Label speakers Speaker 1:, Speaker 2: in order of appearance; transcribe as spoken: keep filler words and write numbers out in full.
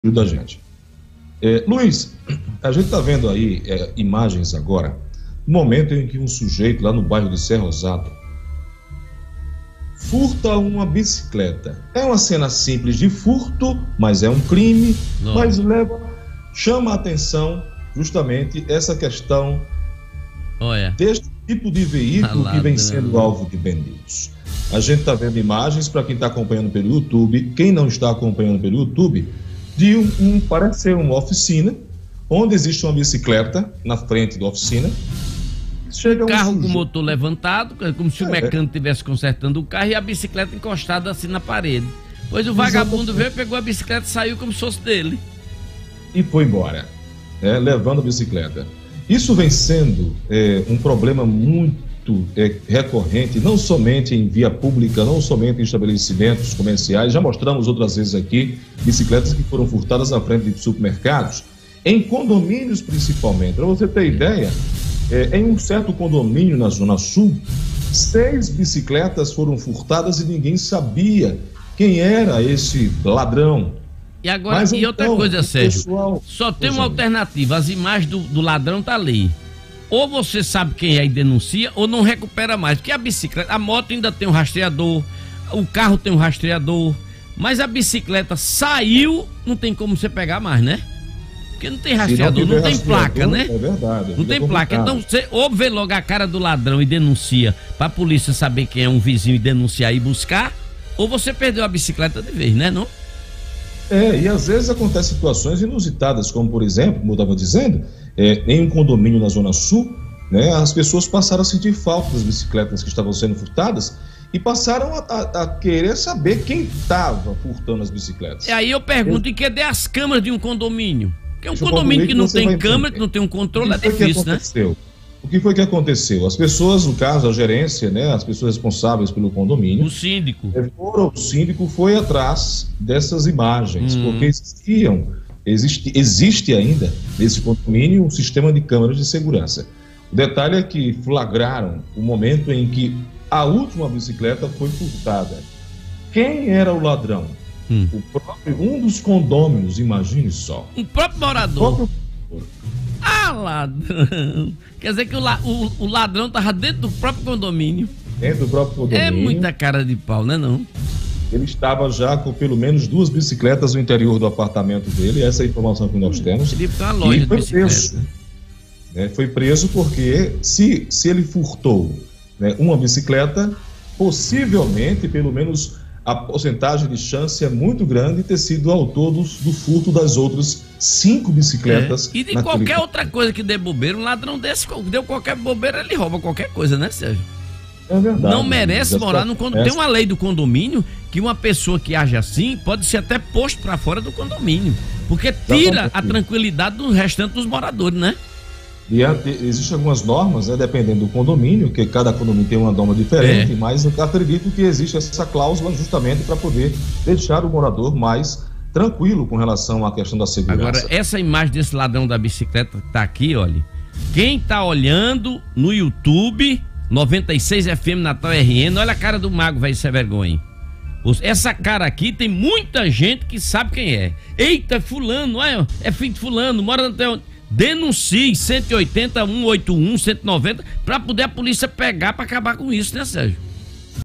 Speaker 1: da gente. É, Luiz, a gente está vendo aí é, imagens agora, no momento em que um sujeito lá no bairro de Serra Rosado furta uma bicicleta. É uma cena simples de furto, mas é um crime, Não. mas leva, chama a atenção justamente essa questão
Speaker 2: Olha.
Speaker 1: deste tipo de veículo
Speaker 2: Alá,
Speaker 1: que vem sendo alvo de bandidos. A gente está vendo imagens, para quem está acompanhando pelo YouTube, quem não está acompanhando pelo YouTube, de um, um, parece ser uma oficina, onde existe uma bicicleta na frente da oficina.
Speaker 2: Chega um carro um com o motor levantado, como se é, o mecânico estivesse consertando o carro e a bicicleta encostada assim na parede. Pois o vagabundo veio, pegou a bicicleta e saiu como se fosse dele.
Speaker 1: E foi embora, né, levando a bicicleta. Isso vem sendo é, um problema muito é, recorrente, não somente em via pública, não somente em estabelecimentos comerciais. Já mostramos outras vezes aqui bicicletas que foram furtadas na frente de supermercados, em condomínios principalmente. Para você ter ideia, é, em um certo condomínio na Zona Sul, seis bicicletas foram furtadas e ninguém sabia quem era esse ladrão.
Speaker 2: E agora, Mas, e então, outra coisa, Sérgio, pessoal, só tem uma alternativa, as imagens do, do ladrão tá ali. Ou você sabe quem é e denuncia, ou não recupera mais, porque a bicicleta, a moto ainda tem um rastreador, o carro tem um rastreador, mas a bicicleta saiu, não tem como você pegar mais, né? Porque não tem rastreador, não, não tem placa, né?
Speaker 1: É verdade.
Speaker 2: Não tem placa, então você ou vê logo a cara do ladrão e denuncia, pra polícia saber quem é um vizinho e denunciar e buscar, ou você perdeu a bicicleta de vez, né, não?
Speaker 1: É, e às vezes acontecem situações inusitadas, como por exemplo, como eu estava dizendo, é, em um condomínio na Zona Sul, né, as pessoas passaram a sentir falta das bicicletas que estavam sendo furtadas e passaram a, a, a querer saber quem estava furtando as bicicletas.
Speaker 2: E aí eu pergunto, eu... e cadê as câmeras de um condomínio? Porque um condomínio que não tem câmera, que não tem um controle, é difícil, né?
Speaker 1: O que foi que aconteceu? As pessoas, no caso, a gerência, né, as pessoas responsáveis pelo condomínio...
Speaker 2: O síndico.
Speaker 1: Foram, o síndico foi atrás dessas imagens, hum. porque existiam, existe, existe ainda, nesse condomínio, um sistema de câmeras de segurança. O detalhe é que flagraram o momento em que a última bicicleta foi furtada. Quem era o ladrão? Hum. O próprio, um dos condôminos, imagine só.
Speaker 2: Um próprio morador. O próprio... Ah, ladrão. Quer dizer que o, la, o, o ladrão tava dentro do próprio condomínio.
Speaker 1: Dentro do próprio condomínio.
Speaker 2: É muita cara de pau, né, não?
Speaker 1: Ele estava já com pelo menos duas bicicletas no interior do apartamento dele, essa é a informação que nós temos.
Speaker 2: Ele foi uma loja
Speaker 1: e foi
Speaker 2: de bicicleta.
Speaker 1: Preso, né? Foi preso porque se, se ele furtou, né, uma bicicleta, possivelmente, pelo menos a porcentagem de chance é muito grande de ter sido autor do, do furto das outras cinco bicicletas.
Speaker 2: É. E de qualquer outra coisa que dê bobeira, um ladrão desse, deu qualquer bobeira, ele rouba qualquer coisa, né, Sérgio?
Speaker 1: É verdade.
Speaker 2: Não merece morar no condomínio. Tem uma lei do condomínio que uma pessoa que age assim pode ser até posto para fora do condomínio, porque tira a tranquilidade do restante dos moradores, né?
Speaker 1: E existem algumas normas, né, dependendo do condomínio, que cada condomínio tem uma norma diferente, é. mas eu acredito que existe essa cláusula justamente para poder deixar o morador mais tranquilo com relação à questão da segurança.
Speaker 2: Agora, essa imagem desse ladrão da bicicleta que tá aqui, olha, quem tá olhando no YouTube, noventa e seis F M Natal R N, olha a cara do mago, vai ser vergonha. Essa cara aqui tem muita gente que sabe quem é. Eita, fulano, olha, é filho de fulano, mora no... Denuncie cento e oitenta, cento e oitenta e um, cento e noventa para poder a polícia pegar para acabar com isso, né, Sérgio?